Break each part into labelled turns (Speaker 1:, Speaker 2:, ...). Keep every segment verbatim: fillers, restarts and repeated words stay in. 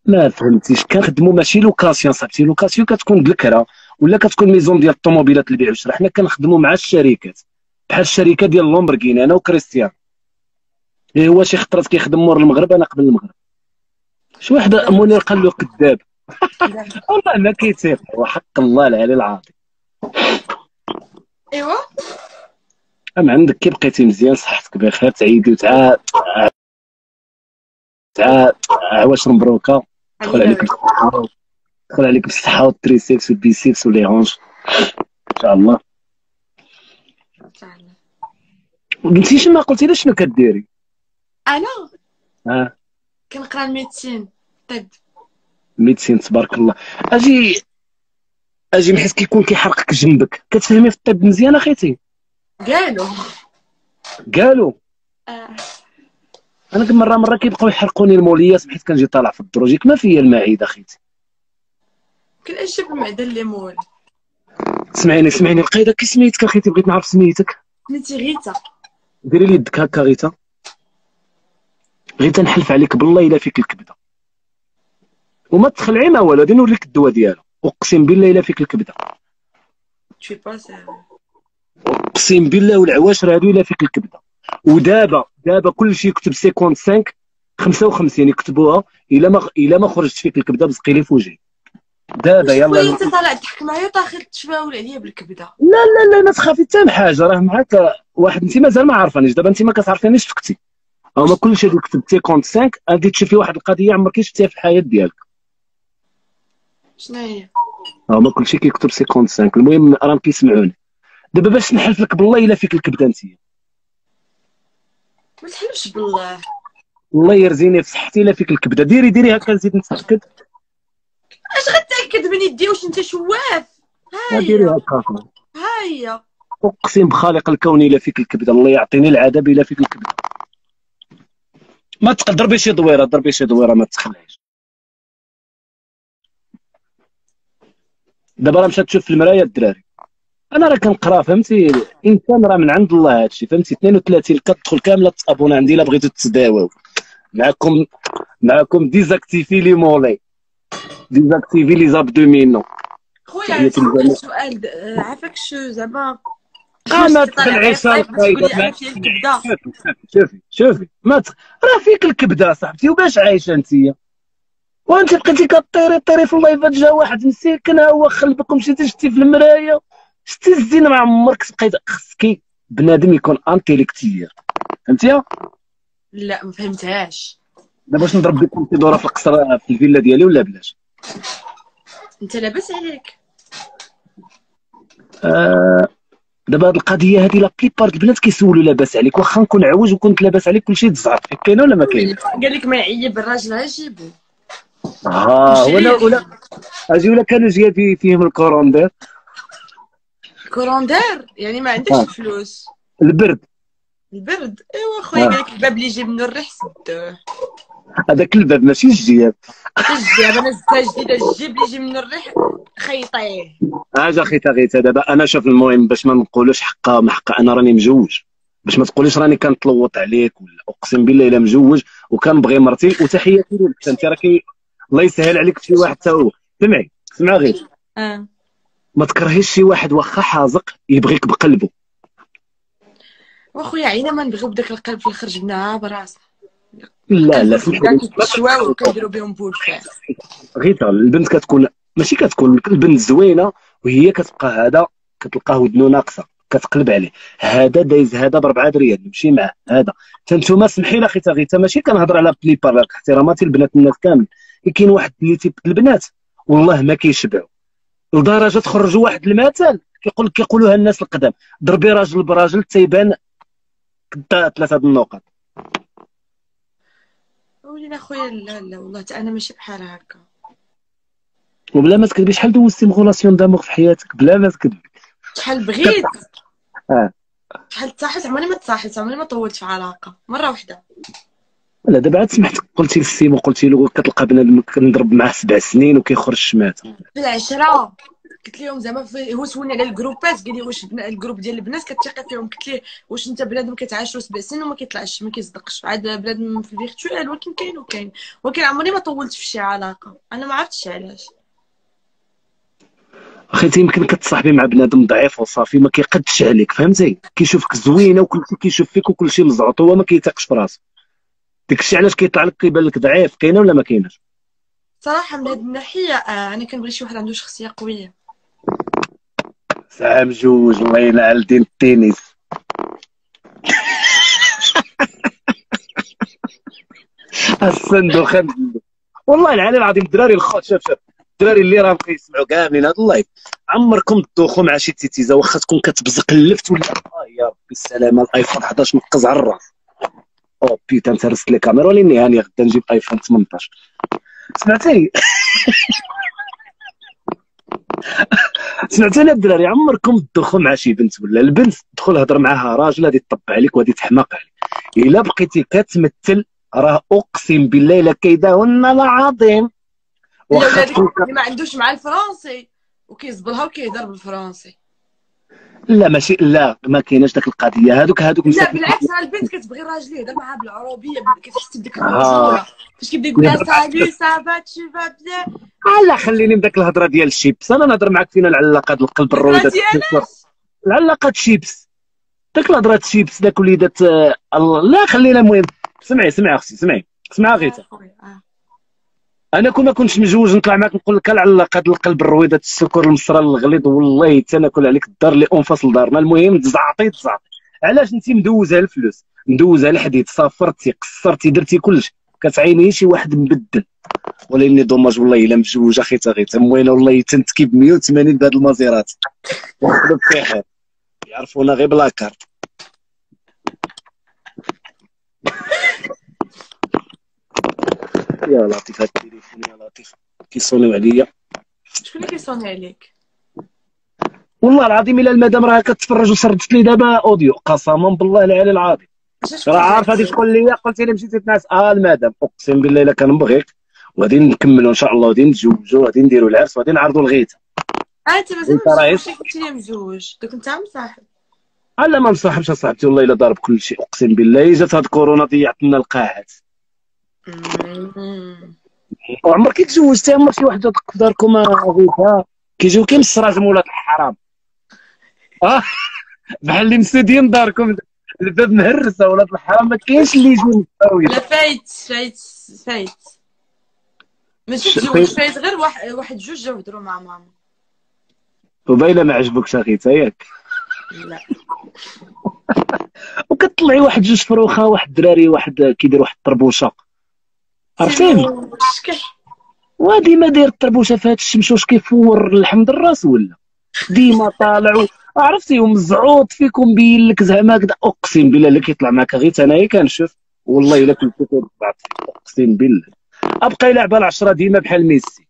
Speaker 1: ما فهمتيش، كنخدموا ماشي لوكاسيون صاحبتي، لوكاسيون كتكون بالكرا ولا كتكون ميزون ديال الطوموبيلات البيع والشراء. حنا كنخدموا مع الشركات بحال الشركه ديال لومبرغيني انا وكريستيان. إيه هو شي خطرات كيخدم مور المغرب انا قبل المغرب. شي واحد منير قال له كذاب.
Speaker 2: لا.
Speaker 1: والله ما كيتيق وحق الله العلي العظيم.
Speaker 2: ايوا
Speaker 1: ام عندك كي بقيتي مزيان صحتك بخير تعيدي وتعا تعا عواش مبروكه. دخل عليك بالصحه، دخل عليك بالصحه والتريسيبس والبيسيبس ولي هونج ان شاء الله.
Speaker 2: تعال.
Speaker 1: نسيتي ما قلتي لي شنو كديري؟
Speaker 2: انا
Speaker 1: ها
Speaker 2: كنقرا الميديسين طب.
Speaker 1: ميديسين تبارك الله. اجي اجي بحيث كيكون كيحرقك جنبك، كتفهمي في الطب مزيان اخيتي؟
Speaker 2: قالوا
Speaker 1: قالوا
Speaker 2: آه.
Speaker 1: انا كل مره مره كيبقاو يحرقوني الموليات بحيث كنجي طالع في الدروج، ياك ما فيا المعده اخيتي.
Speaker 2: يمكن اجيب المعده اللي مول.
Speaker 1: سمعيني سمعيني القايده كي سميتك اخيتي؟ بغيت نعرف سميتك.
Speaker 2: سميتي غيتا.
Speaker 1: ديري لي يدك هكا غيتا، غيتا نحلف عليك بالله الا فيك الكبده وما تخلعي ما والو. غادي نوريك الدواء ديالو، اقسم بالله الا فيك الكبده،
Speaker 2: تشي با سيريو.
Speaker 1: اقسم بالله والعواشر هادو الا فيك الكبده. ودابا دابا كلشي يكتب خمسة وخمسين خمسة وخمسين يكتبوها، الا ما الا ما خرجت فيك الكبده بسقي لي فوجي. دابا يلا.
Speaker 2: انت طالع تضحك معايا وطاخل تشفاول عليا بالكبده.
Speaker 1: لا لا لا ما تخافي حتى من حاجه، راه معاك واحد انت مازال ما عارفانيش، دابا انت ما كتعرفينيش فكتي. هما كلشي اللي كتب خمسة وخمسين غادي تشوفي واحد القضيه عمرك شفتيها في الحياه ديالك.
Speaker 2: شنو هي؟
Speaker 1: هما كلشي كيكتب خمسة وخمسين. المهم راهم كيسمعوني دابا باش نحلف لك بالله الا فيك الكبده انت.
Speaker 2: ما تحلفش بالله.
Speaker 1: الله يرزيني في صحتي الا فيك الكبده. ديري ديري هكا نزيد نتاكد.
Speaker 2: اش غتاكد من يدي؟ واش انت شواف؟ ها
Speaker 1: ديري
Speaker 2: هي
Speaker 1: هكا.
Speaker 2: ها هي.
Speaker 1: اقسم بخالق الكون الا فيك الكبده، الله يعطيني العذاب الا فيك الكبده. ما تقدر ضربي شي دويره، ضربي شي دويره ما تخلعيش. دابا راه مشات تشوف في المرايه الدراري. انا راه كنقرا فهمتي، الانسان راه من عند الله هادشي فهمتي. اثنين وثلاثين كتدخل كامله تصابون عندي الا بغيتو تتداواو. معكم معكم ديزاكتيفي لي مولي، ديزاكتيفي لي زابدومينو.
Speaker 2: خويا نسألك سؤال عافاك شو زعما
Speaker 1: ما تخلعيش القايده.
Speaker 2: انا فيا الكبده.
Speaker 1: شوفي شوفي ما تخ... راه فيك الكبده صاحبتي وباش عايشه انتيا وانت بقيتي كطيري طيري في اللايفات. جا واحد مسكين ها هو خلبك ومشيتي شتي في المرايه شتي الزين. ما عمرك بقيت خصك بنادم يكون انتيليكتيير فهمتيها؟
Speaker 2: لا ما فهمتهاش.
Speaker 1: دابا باش نضرب بكم في دوره في القصر في الفيلا ديالي ولا بلاش؟
Speaker 2: انت لاباس عليك؟
Speaker 1: آه دابا هاد القضيه هادي لا بليبار البنات كيسولوا لاباس عليك، واخا نكون عوج وكنت لاباس عليك كلشي تزعر فيك. كاينه ولا ما كاينه؟
Speaker 2: قال لك ما يعيب الراجل ها جيبو.
Speaker 1: اه ولا ولا اجي ولا كانوا جايبين فيهم الكوروندير.
Speaker 2: كوروندير يعني ما عندكش الفلوس.
Speaker 1: البرد
Speaker 2: البرد ايوا خويا. قال لك الباب اللي يجيب منه الريح سدوه.
Speaker 1: هذاك الباب ماشي الجياب.
Speaker 2: الجيب انا زدتها جديده. الجيب اللي يجي منه الريح خيطيه.
Speaker 1: اجا خيتا غيتا. دابا انا شوف المهم باش ما نقولوش حقا ما حقا انا راني مجوج، باش ما تقوليش راني كنتلوط عليك ولا. اقسم بالله الا مجوج وكنبغي مرتي. وتحياتي لك انت راكي الله يسهل عليك شي واحد حتى هو. سمعي سمع غير
Speaker 2: اه
Speaker 1: ما تكرهيش شي واحد واخا حازق يبغيك بقلبه.
Speaker 2: واخويا عينا ما نبغيو بداك القلب في الاخر جبناها براسنا.
Speaker 1: لا لا سمح لي
Speaker 2: كيتشواو وكنديرو بهم بولفاس.
Speaker 1: غيتا البنت كتكون ماشي كتكون البنت زوينه وهي كتبقى هذا كتلقاه ودنو ناقصه كتقلب عليه. هذا دايز هذا ب أربعة ريال نمشي معاه. هذا تنتوما سمحي لي خيتا غيتا ماشي كنهضر على بليبار لك احتراماتي البنات الناس كامل. كاين واحد اللي تيب البنات والله ما كيشبعوا لدرجه تخرجوا واحد المثل كيقول كيقولوها الناس القدام: ضربي راجل براجل تيبان ثلاثه د النقط.
Speaker 2: ولينا خويا لا لا والله حتى انا ماشي بحال هكا.
Speaker 1: وبلا ما تكذبي شحال دوزتي مغولاسيون داموغ في حياتك بلا ما تكذبي؟
Speaker 2: شحال بغيت.
Speaker 1: اه
Speaker 2: شحال تصاحبت عمري ما تصاحبت عمري ما طولت في علاقه مره واحده.
Speaker 1: لا دابا عاد سمعتك قلتي للسيمو قلتي له كتلقى بنادم كنضرب معاه سبع سنين وكيخرج شماته.
Speaker 2: في العشره قلت لهم زعما في- هو سولني على الجروبات، قال لي واش بنا- الجروب ديال البنات كتثقي فيهم؟ قلت ليه واش انت بنادم كتعاشرو سبع سنين وما كيطلعش ما كيصدقش عاد بنادم في الفيرتوال، ولكن كاين وكاين. ولكن عمري ما طولت في شي علاقه، انا ما عرفتش علاش.
Speaker 1: اخي انت يمكن كتصاحبي مع بنادم ضعيف وصافي ما كيقدش عليك، فهمتي؟ كيشوفك زوينه وكل شيء كيشوف فيك وكل شيء مزعوط، هو ما كيثقش في راسو. داكشي علاش كيطلع لك كيبان لك ضعيف. كاينه ولا ما كايناش؟
Speaker 2: صراحه من هذه الناحيه آه انا كنبغي شي واحد عنده شخصيه قويه.
Speaker 1: ساعه جوج الله يلعن دين التنس. الصندوق خمس. والله العلي العظيم الدراري الخوت، شاف شاف الدراري اللي راهم كيسمعوا كاملين هذا اللايف، عمركم تدوخوا مع شي تيتيزا واخا تكون كتبزق اللفت ولا اه يا ربي السلامه. الايفون حداش نقز على الراس. او بيتا انت رست لي كاميرا وليني هاني غدا نجيب ايفون ثمنطاش. سمعتي؟ سمعتي الدراري، عمركم تدوخوا مع شي بنت ولا البنت تدخل هضر معاها راجل غادي تطبع عليك وغادي تحماق عليك. الا بقيتي كتمثل راه اقسم بالله الا كيداهن العظيم.
Speaker 2: لا
Speaker 1: واخا
Speaker 2: ولا ديك
Speaker 1: تكون
Speaker 2: اللي ما عندوش مع الفرنسي وكيزبلها وكيهضر بالفرنسي.
Speaker 1: لا ماشي لا ما كايناش داك القضيه. هادوك هادوك
Speaker 2: لا
Speaker 1: مساكن.
Speaker 2: بالعكس، راه البنت كتبغي الراجل يهضر معاها بالعربيه، كتحس بديك
Speaker 1: ها
Speaker 2: الرجوله فاش كيبدا يقول لها
Speaker 1: يهضر معاك.
Speaker 2: سالو سافا تشي فا بيان.
Speaker 1: لا خليني من داك الهضره ديال الشيبس، انا نهضر معاك فينا العلاقات القلب
Speaker 2: الهضره
Speaker 1: الرويدات السكر.
Speaker 2: ديالاش
Speaker 1: العلاقات شيبس، داك الهضره شيبس داك وليدات آه، الله. لا خلينا المهم. سمعي سمعي اختي سمعي سمعي
Speaker 2: اه
Speaker 1: غيتا.
Speaker 2: خويا اه.
Speaker 1: انا كون ما كنتش مجوج نطلع معاك نقول لك العلاقات القلب الرويدات السكر المصرى الغليظ والله حتى ناكل عليك الدار اللي انفصل دارنا. المهم تزعطي تزعطي. علاش انت مدوزه الفلوس مدوزه الحديد، صافرتي قصرتي درتي كلشي، كتعيني شي واحد مبدل. ولكن دوماج والله الا مجوجه خيتا غيتا موينه والله تنتكي ب مية وثمانين بهاد المازيرات وخذ بخير يعرفونا غير بلا كارت. يا لطيف هاد التليفون يا لطيف كيصونيو عليا.
Speaker 2: شكون اللي كيصوني عليك؟
Speaker 1: والله العظيم الا المدام راه كتفرج وسردت لي دابا اوديو قسما بالله العلي العظيم.
Speaker 2: اش
Speaker 1: راه
Speaker 2: شفتي
Speaker 1: عارف غادي
Speaker 2: داك؟
Speaker 1: تقول لي قلت لي مشيتي تنعس اه المدام اقسم بالله الا كنبغيك وغادي نكملوا ان شاء الله وغادي نتزوجوا وغادي نديروا العرس وغادي نعرضوا الغيته.
Speaker 2: اه انت مازال
Speaker 1: انت
Speaker 2: ما
Speaker 1: راه
Speaker 2: مزوجش، قلت لي مزوج دوك انت مصاحب.
Speaker 1: لا ما مصاحبش اصاحبتي والله الا ضارب كل شيء اقسم بالله. جات هاد كورونا ضيعت لنا القاعات.
Speaker 2: مم.
Speaker 1: وعمرك تزوجتي؟ عمر شي واحد جاتك في داركم غيتا كيجيو كيم السراج مولات الحرام اه بحال اللي مسدين داركم الباب مهرسه ولاد الحرام ما كاينش اللي يجي مستوي.
Speaker 2: لا فايت فايت فايت ماشي تزوج، فايت غير واحد واحد جوج جاو هضروا مع ماما.
Speaker 1: وباينه ما عجبكش اخيتا ياك؟
Speaker 2: لا
Speaker 1: وكتطلعي واحد جوج فروخه واحد الدراري واحد كيدير واحد الطربوشه عرفتيني.
Speaker 2: سينو شكح.
Speaker 1: وديما داير الطربوشه في هاد الشمشوش كيفور اللحم الراس ولا ديما طالع و- عرفتي ومزعوط فيك ومبين لك زعما هكذا. اقسم بالله اللي كيطلع معاك غير انايا كنشوف والله الا كنت كنبعث فيك اقسم بالله. ابقى يلعب على العشره ديما بحال ميسي.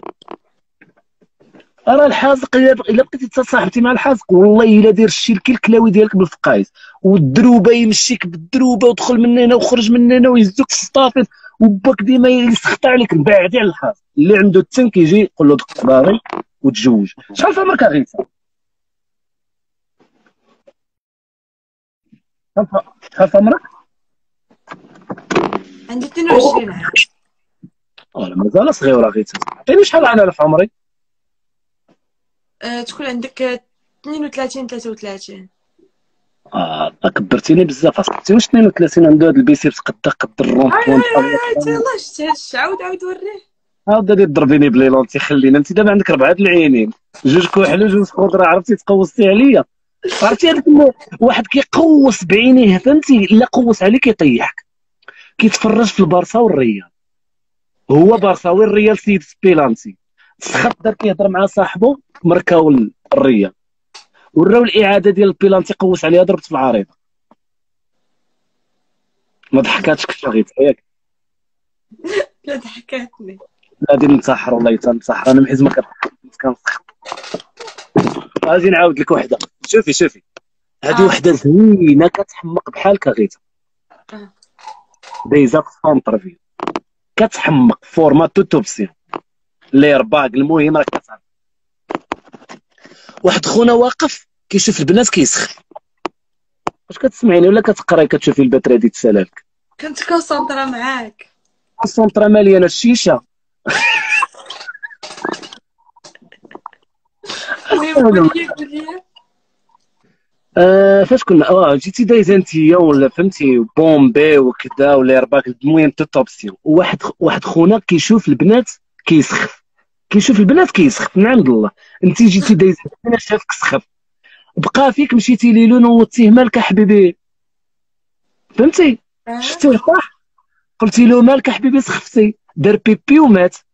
Speaker 1: راه الحازق الا بق- إلا بقيتي تصاحبتي مع الحازق والله الا دير الشركي الكلاوي ديالك بالفقايس والدروبه يمشيك بالدروبه ودخل من هنا وخرج من هنا ويهزوك في الصافي وباك ديما يسخط عليك. بعدي على الحازق اللي عنده التن كيجي يقول له دق باغي وتزوج. شحال في عمرك اغيثا؟ شحال في- شحال في عمرك؟
Speaker 2: عندي اثنين وعشرين عام.
Speaker 1: اه لا مازال صغيره غيثا. عطيني شحال انا في عمري.
Speaker 2: أه تكون عندك اثنين وثلاثين ثلاثة وثلاثين.
Speaker 1: اه كبرتيني بزاف اصاحبتي. واش اثنين وثلاثين عنده هاد البيسيبس قد قد الرون
Speaker 2: هاي
Speaker 1: بوان.
Speaker 2: هاي هاي انت يلاه شتي هادشي عاود عاود وريه.
Speaker 1: عاود غادي تضربيني بلي لونتي. خلينا انت دابا عندك ربعه د العينين جوج كحل وجوج خضره عرفتي تقوصتي عليا. عرفتي هذاك اللي واحد كيقوس بعينيه فهمتي الا قوس عليك يطيحك. كيتفرج في البارسا والريال هو بارساوي الريال سيد سبيلانتي سخط دار كيهضر مع صاحبه مركاو الريال وراو الاعاده ديال البيلانتي قوس عليها ضربت في العارضه. ما ضحكاتش كنت غير ياك.
Speaker 2: لا ضحكاتني.
Speaker 1: غادي ننتحر والله تنتحر انا محيز ما كنسخط. غادي نعاود لك وحده. شوفي شوفي هذه
Speaker 2: آه.
Speaker 1: وحده زوينه كتحمق بحالك غيتا
Speaker 2: آه.
Speaker 1: دايزه في الانترفيو كتحمق فورما توتوبسيون لي رباك. المهم راه كتعرف واحد خونا واقف كيشوف البنات كيسخن. واش كتسمعيني ولا كتقراي كتشوفي الباتري دي تسالالك؟
Speaker 2: كنت كونسونطرا معاك.
Speaker 1: السونطرا مليانه الشيشه.
Speaker 2: المهم قول لي قول لي.
Speaker 1: آه فاش كنا اه جيتي دايزه انتيا ولا فهمتي بومبي وكذا ولا رباك المهم توت اوبسيون، واحد واحد خونا كيشوف البنات كيسخف، كيشوف البنات كيسخف من عند الله. انت جيتي دايزه انا شافك سخف، بقى فيك مشيتي ليلو نوضتيه مالك حبيبي، فهمتي؟
Speaker 2: آه.
Speaker 1: شفتيه صح؟ قلتي له مالك حبيبي سخفتي، دار بيبي ومات.